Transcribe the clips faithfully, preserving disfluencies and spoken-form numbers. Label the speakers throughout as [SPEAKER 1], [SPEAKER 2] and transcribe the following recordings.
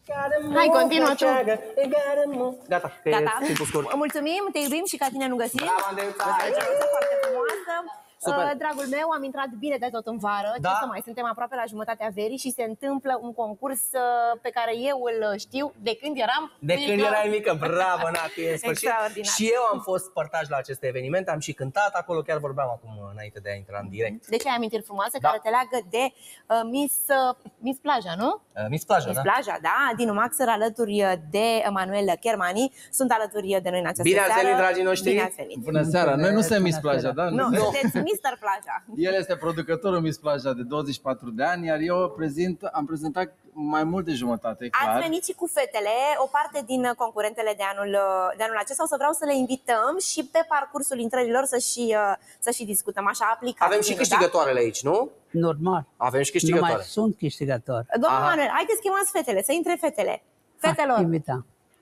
[SPEAKER 1] Hai, continuă tu.
[SPEAKER 2] Gata, că
[SPEAKER 1] Gata.
[SPEAKER 2] e timpul scurt.
[SPEAKER 1] Mulțumim, te iubim și ca tine nu găsim.
[SPEAKER 2] Bravo, Andreuța!
[SPEAKER 1] Foarte frumoasă.
[SPEAKER 2] Super.
[SPEAKER 1] Uh, dragul meu, am intrat bine de tot în vară.
[SPEAKER 2] Da.
[SPEAKER 1] Ce să mai, suntem aproape la jumătatea verii și se întâmplă un concurs uh, pe care eu îl știu de când eram
[SPEAKER 2] De
[SPEAKER 1] mică.
[SPEAKER 2] când erai mică, bravo, Nati, în sfârșit.
[SPEAKER 1] Extraordinar.
[SPEAKER 2] Și eu am fost părtaș la acest eveniment, am și cântat acolo, chiar vorbeam acum înainte de a intra în direct.
[SPEAKER 1] Deci ai amintiri frumoase
[SPEAKER 2] Da.
[SPEAKER 1] care te leagă de uh, Miss, uh, Miss Plaja, nu?
[SPEAKER 2] Uh, Miss Plaja,
[SPEAKER 1] Miss
[SPEAKER 2] da?
[SPEAKER 1] Plaja, da. Dinu Maxer alături de Manuel Kermani sunt alături de noi în această
[SPEAKER 2] Bine ați
[SPEAKER 1] seară.
[SPEAKER 2] venit, dragii noștri.
[SPEAKER 1] Bine ați venit.
[SPEAKER 3] Bună seara! Noi nu suntem Miss Plaja, da?
[SPEAKER 1] Nu, sunteți mister Plaja.
[SPEAKER 3] El este producătorul Miss Plaja de douăzeci și patru de ani, iar eu prezint, am prezentat mai mult de jumătate, clar.
[SPEAKER 1] Ați venit și cu fetele, o parte din concurentele de anul, de anul acesta. O să vreau să le invităm și pe parcursul intrărilor să și, să și discutăm așa aplicat.
[SPEAKER 2] Avem și câștigătoarele aici, nu?
[SPEAKER 4] Normal.
[SPEAKER 2] Avem și
[SPEAKER 4] Nu
[SPEAKER 2] câștigătoare.
[SPEAKER 4] mai sunt câștigători.
[SPEAKER 1] Da? Domnul
[SPEAKER 2] Aha.
[SPEAKER 1] Manuel, haideți chemați fetele, să intre fetele. Fetelor.
[SPEAKER 4] Invita.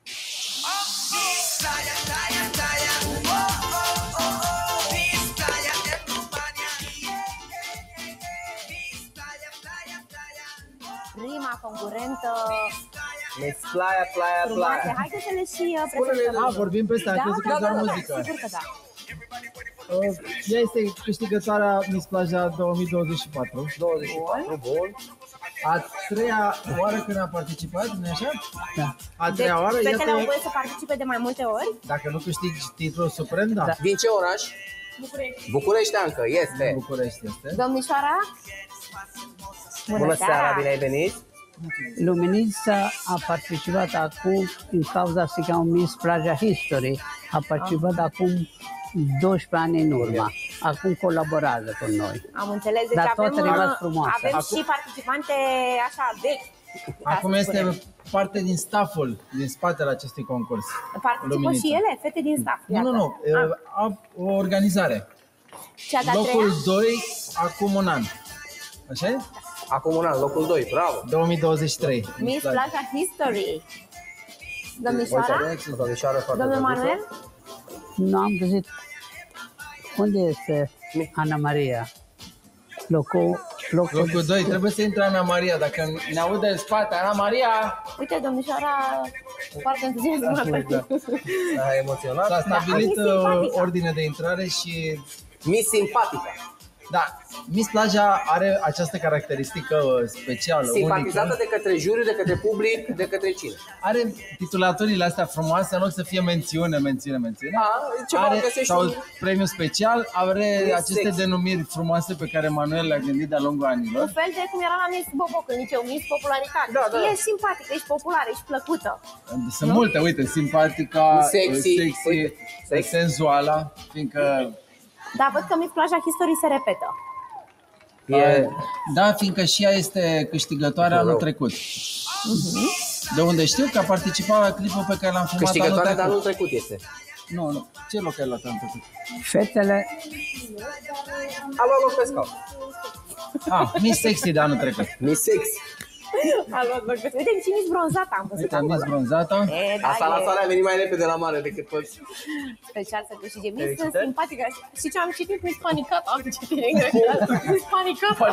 [SPEAKER 1] Prima concurentă
[SPEAKER 2] Miss Playa, Playa,
[SPEAKER 1] frumoasă.
[SPEAKER 2] Playa.
[SPEAKER 1] Haideți să le și uh, prezentăm.
[SPEAKER 3] A, vorbim pe asta,
[SPEAKER 1] Da,
[SPEAKER 3] am crezut că
[SPEAKER 1] da,
[SPEAKER 3] e doar
[SPEAKER 1] da, da,
[SPEAKER 3] muzică.
[SPEAKER 1] sigur că da.
[SPEAKER 3] Uh, Ea este câștigătoarea Miss Plaja două mii douăzeci și patru.
[SPEAKER 2] douăzeci și patru, bun.
[SPEAKER 3] A treia oară când a participat, nu așa?
[SPEAKER 4] Da.
[SPEAKER 3] A
[SPEAKER 1] Deci,
[SPEAKER 3] treia oară,
[SPEAKER 1] fetele au
[SPEAKER 3] iată,
[SPEAKER 1] voie să participe de mai multe ori?
[SPEAKER 3] dacă nu câștigi titlul suprem, da.
[SPEAKER 2] Da. Din ce oraș?
[SPEAKER 1] București.
[SPEAKER 2] Bucureșteancă, este.
[SPEAKER 3] București este.
[SPEAKER 1] Domnișoara?
[SPEAKER 2] Bună seara, bine ai venit.
[SPEAKER 4] Luminița a participat acum, în cauza se cheamă Miss Plaja History, a participat acum doisprezece ani în urmă. Acum colaborează cu noi.
[SPEAKER 1] Am înțeles, deci
[SPEAKER 4] Dar
[SPEAKER 1] avem,
[SPEAKER 4] tot rămas
[SPEAKER 1] uh,
[SPEAKER 4] frumoasă.
[SPEAKER 1] avem
[SPEAKER 3] Acum-
[SPEAKER 1] și participante așa vechi. ca
[SPEAKER 3] Acum
[SPEAKER 1] să
[SPEAKER 3] este
[SPEAKER 1] spunem.
[SPEAKER 3] parte din stafful, din spatele acestui concurs.
[SPEAKER 1] Participă
[SPEAKER 3] Luminița.
[SPEAKER 1] și ele, fete din staff.
[SPEAKER 3] Nu, nu,
[SPEAKER 1] iată.
[SPEAKER 3] nu, e,
[SPEAKER 1] Ah,
[SPEAKER 3] a, o organizare.
[SPEAKER 1] cea de-a
[SPEAKER 3] Locul
[SPEAKER 1] treia?
[SPEAKER 3] doi, acum un an. Așa e?
[SPEAKER 2] Acum un an, locul doi, bravo.
[SPEAKER 3] două mii douăzeci și trei.
[SPEAKER 1] Miss Plaja History. Domnișoara?
[SPEAKER 2] Domnișoară foarte
[SPEAKER 1] Domnul
[SPEAKER 2] drăguță.
[SPEAKER 1] Manuel?
[SPEAKER 4] Nu am găsit. Unde este Ana Maria? Locul, locul,
[SPEAKER 3] Locul doi, trebuie să intre Ana Maria, dacă ne aude în spate, Ana Maria!
[SPEAKER 1] Uite, domnișoara foarte entuziasmată.
[SPEAKER 2] S-a emoționat.
[SPEAKER 3] S-a stabilit
[SPEAKER 1] Da, Miss
[SPEAKER 3] uh,
[SPEAKER 1] Simpatica.
[SPEAKER 3] ordine de intrare și...
[SPEAKER 2] Miss Simpatică.
[SPEAKER 3] Da, Miss Plaja are această caracteristică uh, specială,
[SPEAKER 2] Simpatizată
[SPEAKER 3] unică.
[SPEAKER 2] de către juriu, de către public, de către cine?
[SPEAKER 3] Are titulaturile astea frumoase, în loc să fie mențiune, mențiune, mențiune.
[SPEAKER 2] A, ceva
[SPEAKER 3] Are,
[SPEAKER 2] găsești
[SPEAKER 3] sau
[SPEAKER 2] un-
[SPEAKER 3] premiu special, are
[SPEAKER 2] Miss
[SPEAKER 3] aceste
[SPEAKER 2] Sex.
[SPEAKER 3] denumiri frumoase pe care Manuel le-a gândit de-a lungul
[SPEAKER 1] Un
[SPEAKER 3] anilor.
[SPEAKER 1] fel de cum era la Miss Boboc în liceu, Miss Popularitate.
[SPEAKER 2] Da, da, da.
[SPEAKER 1] Ești simpatică, ești populară, ești plăcută.
[SPEAKER 3] Sunt multe, uite, simpatica,
[SPEAKER 2] Sexy,
[SPEAKER 3] sexy,
[SPEAKER 2] uite, sexy.
[SPEAKER 3] senzuala, fiindcă...
[SPEAKER 1] Dar văd că Miss Plaja History se repetă.
[SPEAKER 2] E...
[SPEAKER 3] Da, fiindcă și ea este câștigătoarea anul trecut. De unde știu că a participat la clipul pe care l-am filmat anul
[SPEAKER 2] Câștigătoarea de
[SPEAKER 3] trecut.
[SPEAKER 2] anul trecut este.
[SPEAKER 3] Nu, nu. Ce loc ai luat anul trecut?
[SPEAKER 4] fetele,
[SPEAKER 2] A luat loc pe scaun.
[SPEAKER 3] Ah, Miss Sexy de anul trecut.
[SPEAKER 2] Miss Sex.
[SPEAKER 1] Uite, și Miss Bronzată am văzut
[SPEAKER 3] Uite, Miss
[SPEAKER 1] acolo.
[SPEAKER 3] Bronzată.
[SPEAKER 1] E, da,
[SPEAKER 2] Asta la
[SPEAKER 1] e
[SPEAKER 2] sala a venit mai repede la mare decât toți.
[SPEAKER 1] special să câștige. Miss
[SPEAKER 2] Felicitări.
[SPEAKER 1] simpatică. Și ce am citit? Miss Panicată. Am citit în engleză. Miss Panicată.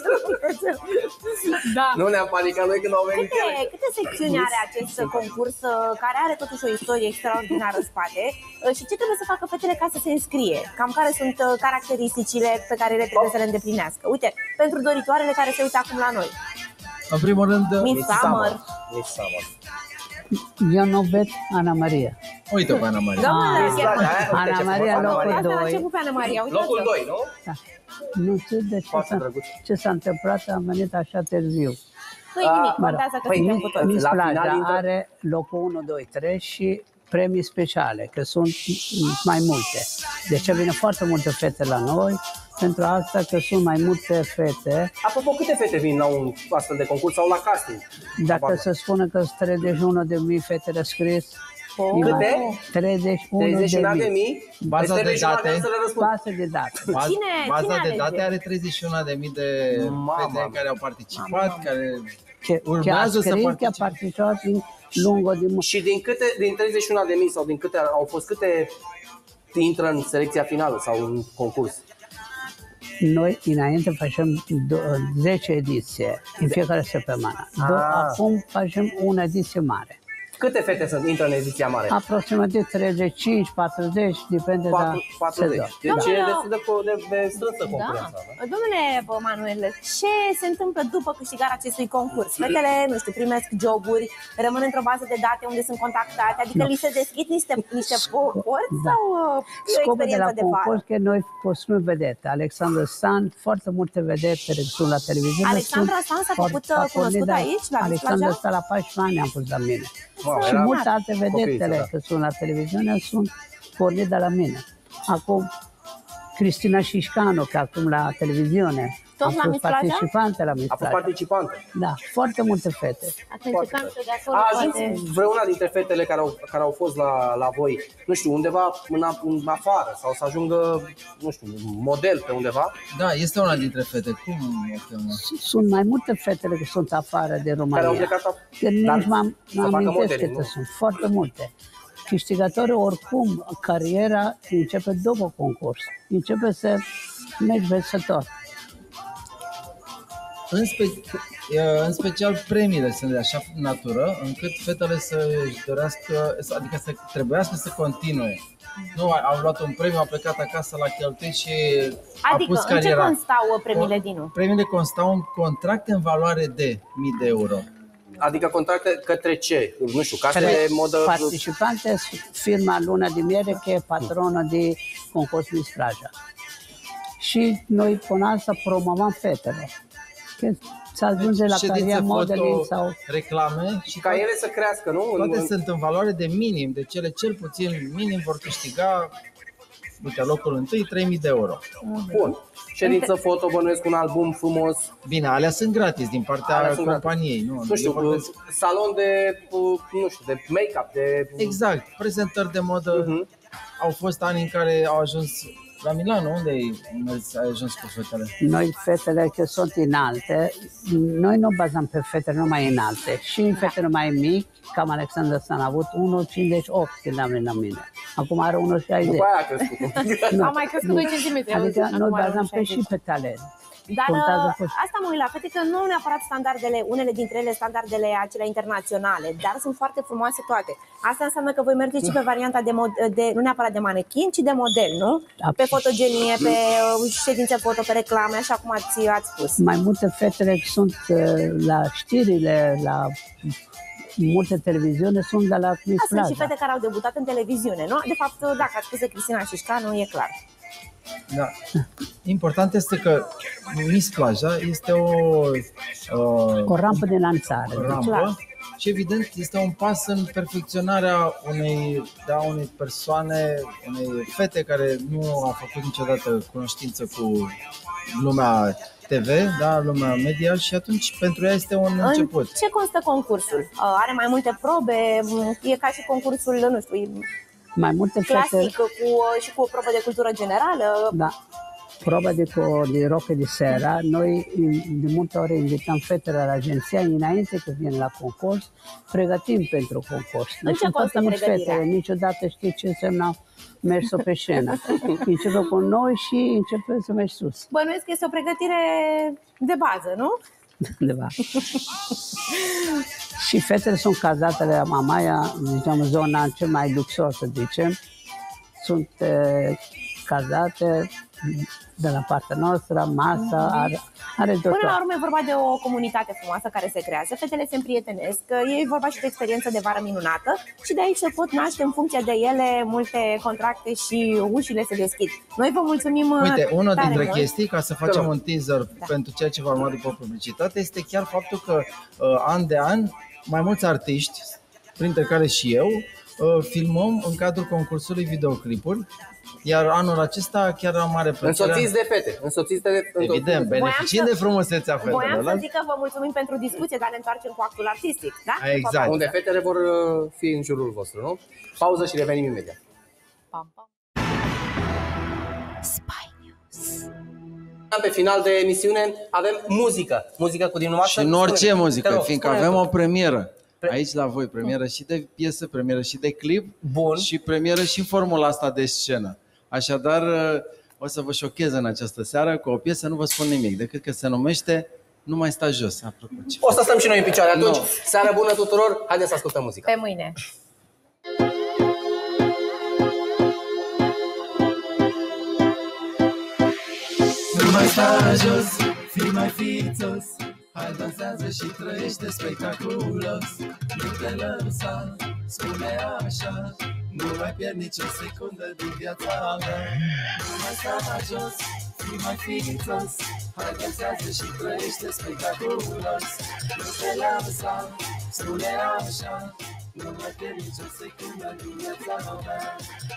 [SPEAKER 1] Da.
[SPEAKER 2] Nu ne-am panicat noi când au venit
[SPEAKER 1] Câte,
[SPEAKER 2] ele.
[SPEAKER 1] câte secțiuni are acest concurs uh, care are totuși o istorie extraordinară în spate uh, și ce trebuie să facă fetele ca să se înscrie? Cam care sunt uh, caracteristicile pe care le trebuie să le îndeplinească? Uite, pentru doritoarele care se uită acum la noi.
[SPEAKER 3] În primul rând,
[SPEAKER 1] Miss Summer.
[SPEAKER 2] Miss Summer.
[SPEAKER 4] eu nu ved Ana Maria.
[SPEAKER 3] uite pe Ana Maria.
[SPEAKER 1] Domnule,
[SPEAKER 4] Ah,
[SPEAKER 1] chiar-
[SPEAKER 2] Plaja, aia, uite
[SPEAKER 4] Ana
[SPEAKER 2] ce
[SPEAKER 4] Maria,
[SPEAKER 2] frumos,
[SPEAKER 4] locul
[SPEAKER 1] Asta la
[SPEAKER 4] doi.
[SPEAKER 1] început pe Ana Maria, uitați-vă.
[SPEAKER 2] Locul doi, nu?
[SPEAKER 4] Da. Nu știu de ce
[SPEAKER 2] Foarte
[SPEAKER 4] s-a,
[SPEAKER 2] drăguț.
[SPEAKER 4] ce s-a întâmplat, am venit așa târziu.
[SPEAKER 1] Nu-i nimic,
[SPEAKER 2] Ah,
[SPEAKER 1] contează că
[SPEAKER 2] păi,
[SPEAKER 1] suntem cu toți.
[SPEAKER 4] Miss
[SPEAKER 2] la
[SPEAKER 4] Plaja
[SPEAKER 2] final intră-
[SPEAKER 4] are locul unu, doi, trei și premii speciale, că sunt mai multe. De ce vine foarte multe fete la noi? Pentru asta că sunt mai multe fete.
[SPEAKER 2] Apropo, câte fete vin la un astfel de concurs sau la casting?
[SPEAKER 4] Dacă se spune că sunt treizeci și unu de mii fete de scris,
[SPEAKER 2] Câte?
[SPEAKER 4] treizeci și unu
[SPEAKER 2] treizeci și unu
[SPEAKER 4] de
[SPEAKER 2] de
[SPEAKER 4] mii.
[SPEAKER 2] mii?
[SPEAKER 3] Baza
[SPEAKER 2] Deci
[SPEAKER 3] de
[SPEAKER 2] treizeci și unu
[SPEAKER 3] date.
[SPEAKER 2] ani să le răspund.
[SPEAKER 4] Bază de date.
[SPEAKER 3] Baz-
[SPEAKER 1] Cine-
[SPEAKER 3] Baza
[SPEAKER 1] cine
[SPEAKER 3] de
[SPEAKER 1] alege?
[SPEAKER 3] date are treizeci și unu de mii de
[SPEAKER 2] Mama.
[SPEAKER 3] fete care au participat, care
[SPEAKER 4] Ce, ce a
[SPEAKER 3] urmează să
[SPEAKER 4] scris că a
[SPEAKER 3] participe.
[SPEAKER 4] participat din lungul de mult.
[SPEAKER 2] Și din câte, din treizeci și unu de mii sau din câte au fost, câte intră în selecția finală sau în concurs?
[SPEAKER 4] Noi înainte facem zece ediții în fiecare săptămână. Acum facem una ediție mare.
[SPEAKER 2] Câte fete sunt, intră în ediția mare?
[SPEAKER 4] Aproximativ treizeci și cinci, patruzeci, depinde de
[SPEAKER 2] patruzeci. Deci
[SPEAKER 1] Domnule,
[SPEAKER 2] e destul de, de, de strânsă concurența.
[SPEAKER 1] Da. Domnule Manuel, ce se întâmplă după câștigarea acestui concurs? Fetele, nu știu, primesc joburi, rămân într-o bază de date unde sunt contactate, adică no. li se deschid niște, niște porți da. sau e o
[SPEAKER 4] Scopul de la
[SPEAKER 1] experiență de
[SPEAKER 4] concurs că noi construim vedete. Alexandru Stan, foarte multe vedete care sunt la televiziune.
[SPEAKER 1] Alexandra Stan s-a făcut cunoscută aici, la
[SPEAKER 4] Alexandru Stan la paisprezece ani am pus la mine.
[SPEAKER 2] Wow,
[SPEAKER 4] și multe alte vedetele
[SPEAKER 2] copii,
[SPEAKER 4] că sunt la televiziune sunt pornite de la mine. Acum, Cristina Șișcanu, că acum la televiziune,
[SPEAKER 1] tot
[SPEAKER 4] am
[SPEAKER 1] la
[SPEAKER 4] fost participante la Miss
[SPEAKER 2] A fost participantă.
[SPEAKER 4] Da, foarte multe fete.
[SPEAKER 2] A ajuns vreuna dintre fetele care au, care au fost la, la voi, nu știu, undeva în, în afară sau să ajungă, nu știu, model pe undeva?
[SPEAKER 3] Da, este una dintre fete. Cum o chemă?
[SPEAKER 4] Sunt mai multe fetele care sunt afară de România.
[SPEAKER 2] Care au plecat
[SPEAKER 4] că nici m-am amintesc câte sunt, foarte multe. Câștigătorii oricum, cariera începe după concurs. Începe să mergi vesător.
[SPEAKER 3] În, spe- în special premiile sunt de așa natură încât fetele să-și dorească, adică să trebuiască să continue. Nu, au luat un premiu, au plecat acasă la cheltuit și
[SPEAKER 1] adică,
[SPEAKER 3] a pus cariera.
[SPEAKER 1] Adică în ce constau premiile, Dinu?
[SPEAKER 3] Premiile constau în contracte în valoare de mii de euro.
[SPEAKER 2] Adică contracte către ce? Nu știu, case de modă...
[SPEAKER 4] Participante, firma Luna de Miere, că e patronă de concurs Miss Praja. Și noi până asta promovam fetele. Că să ajunge la cariera modeling sau...
[SPEAKER 3] reclame
[SPEAKER 2] și ca ele să crească, nu?
[SPEAKER 3] Toate sunt în valoare de minim, de cele cel puțin minim vor câștiga, uite, locul întâi, trei mii de euro.
[SPEAKER 2] Bun. Ședință foto, bănuiesc un album frumos.
[SPEAKER 3] Bine, alea sunt gratis din partea companiei. Nu,
[SPEAKER 2] nu știu, vorbesc... salon de, nu știu, de make-up, de...
[SPEAKER 3] Exact, prezentări de modă. Uh-huh. Au fost ani în care au ajuns la Milano, unde ai ajuns cu fetele?
[SPEAKER 4] Noi, fetele că sunt înalte, noi nu bazăm pe fetele numai înalte. Și în fetele mai mici, cam Alexandra Stan a avut unu virgulă cincizeci și opt când am venit la mine. Acum are unu virgulă șaizeci.
[SPEAKER 2] După aia a crescut.
[SPEAKER 1] Nu, a mai crescut doi centimetri.
[SPEAKER 4] Adică noi bazăm pe și pe talent.
[SPEAKER 1] Dar asta mă uit la fete că nu neapărat standardele, unele dintre ele standardele acelea internaționale, dar sunt foarte frumoase toate. Asta înseamnă că voi merge și pe varianta de, mod, de nu neapărat de manechin, ci de model, nu? Pe fotogenie, pe ședințe foto, pe reclame, așa cum ați, ați spus.
[SPEAKER 4] Mai multe fetele sunt la știrile, la multe televiziune, sunt de la Miss Plaza.
[SPEAKER 1] Sunt și fete care au debutat în televiziune, nu? De fapt, dacă ați spus de Cristina Șișcanu, e clar.
[SPEAKER 3] Da. Important este că Miss Plaja este o uh,
[SPEAKER 4] o rampă de lansare.
[SPEAKER 3] O rampă și evident este un pas în perfecționarea unei, da, unei persoane, unei fete care nu a făcut niciodată cunoștință cu lumea T V, da, lumea media și atunci pentru ea este un
[SPEAKER 1] în
[SPEAKER 3] început.
[SPEAKER 1] Ce constă concursul? Are mai multe probe? E ca și concursul, nu știu,
[SPEAKER 4] mai multe
[SPEAKER 1] clasic
[SPEAKER 4] fete,
[SPEAKER 1] cu, și cu o probă de cultură generală.
[SPEAKER 4] Da. Proba de, de roche de seara, noi de multe ori invităm fetele la agenția înainte că vin la concurs, pregătim pentru concurs.
[SPEAKER 1] În ce constă pregătirea?
[SPEAKER 4] Fetele, niciodată știi ce înseamnă mersul pe scenă. Începe cu noi și începe să mergi sus.
[SPEAKER 1] Bănuiesc că este o pregătire de bază, nu?
[SPEAKER 4] De bază. Și fetele sunt cazate la Mamaia, zicem, zona cel mai luxoasă, zicem. Sunt uh, cazate de la partea noastră, masa, are, are de
[SPEAKER 1] Până la urmă e vorba de o comunitate frumoasă care se creează, fetele se împrietenesc, e vorba și de experiență de vară minunată și de aici se pot naște în funcție de ele multe contracte și ușile se deschid. Noi vă mulțumim.
[SPEAKER 3] Uite, una dintre
[SPEAKER 1] mult.
[SPEAKER 3] chestii, ca să facem un teaser da. pentru ceea ce va urma după publicitate, este chiar faptul că uh, an de an mai mulți artiști, printre care și eu, uh, filmăm în cadrul concursului videoclipuri. Iar anul acesta chiar am mare plăcere.
[SPEAKER 2] Însoțiți de fete. Însoțiți de,
[SPEAKER 3] Evident, beneficiind de frumusețea fetelor.
[SPEAKER 1] Voiam să zic că vă mulțumim pentru discuție, dar ne întoarcem cu actul artistic, da?
[SPEAKER 3] Exact.
[SPEAKER 2] Unde fetele vor fi în jurul vostru, nu? Pauză și revenim imediat.
[SPEAKER 1] Pam, pam. Spy News.
[SPEAKER 2] Pe final de emisiune avem muzică. Muzică cu dumneavoastră.
[SPEAKER 3] Și în orice muzică, rog, fiindcă avem o premieră. Aici la voi, premieră și de piesă, premieră și de clip.
[SPEAKER 2] Bun.
[SPEAKER 3] Și premieră și formula asta de scenă. Așadar, o să vă șochez în această seară cu o piesă, nu vă spun nimic, decât că se numește Nu mai sta jos. Apropo, ce
[SPEAKER 2] O să stăm și noi în picioare atunci.
[SPEAKER 3] No.
[SPEAKER 2] Seară bună tuturor, haideți să ascultăm muzica.
[SPEAKER 1] Pe mâine.
[SPEAKER 3] Nu mai sta jos, fii mai fițos, hai dansează și trăiește spectaculos. Nu te lăsa, spune așa, nu mai pierd nicio secundă din viața mea. Nu mai sta jos, fii mai fițos, hai dansează și trăiește spectaculos. Nu te lăsa, spune așa, nu mai pierd nicio secundă din viața mea.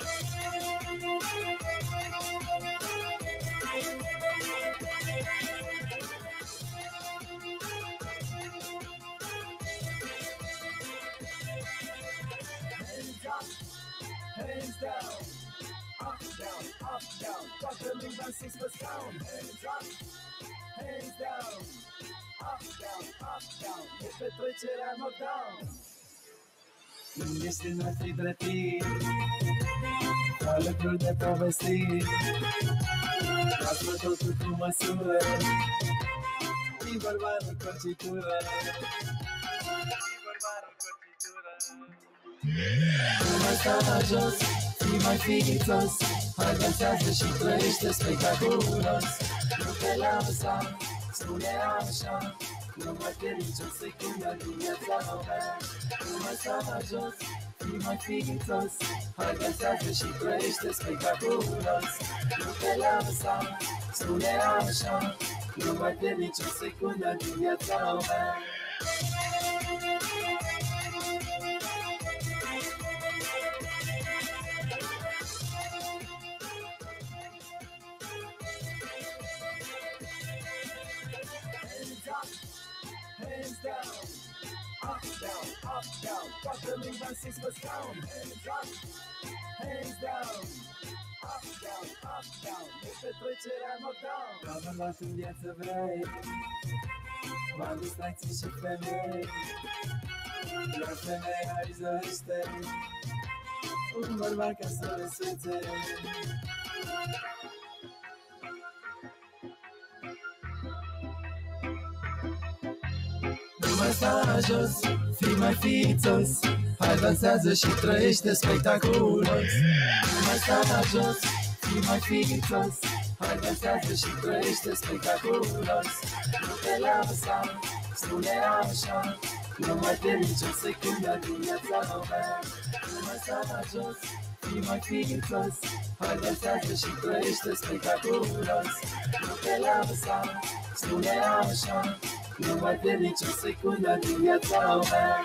[SPEAKER 3] Hands down, up, down, up, down. Toată lumea să spă down. Hands up, hands down, up, down, up, down. E petrecerea knockdown. Când ești în fi dreptit, ca lucruri de povestit, lasă totul cu măsură, fii bărbarul cu citură, fii bărbarul cu citură. Nu mai sta jos, fii mai fițos, hai dansează și trăiește spectaculos. Nu te lăsa, spune așa, nu mai pierd nicio secundă din viața mea. Nu mai sta jos, fii mai fițos, hai dansează și trăiește spectaculos. Nu te lăsa, spune așa, nu mai pierd nicio secundă din viața mea. Hands down, up, down, up, down. Toată lumea să spă down. Hands up, hands down, up, down, up, down. E petrecerea knockdown. Ca bărbat în viață vrei, m-am distracții și femei, iar femeia își dorește un bărbat ca să le suțe. Nu mai sta jos, fii mai fițos, hai dansează și trăiește spectaculos. Nu mai sta jos, fii mai fițos, hai dansează și trăiește spectaculos. Nu te lăsa, spune așa, nu mai pierd nicio secundă din viața mea. Nu mai sta jos, fii mai fițos, hai dansează și trăiește spectaculos. Nu te lăsa, spune așa, nu mai pierd nicio secundă din viața mea.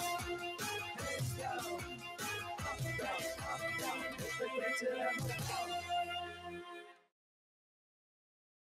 [SPEAKER 3] Hands down, up, down, up, down.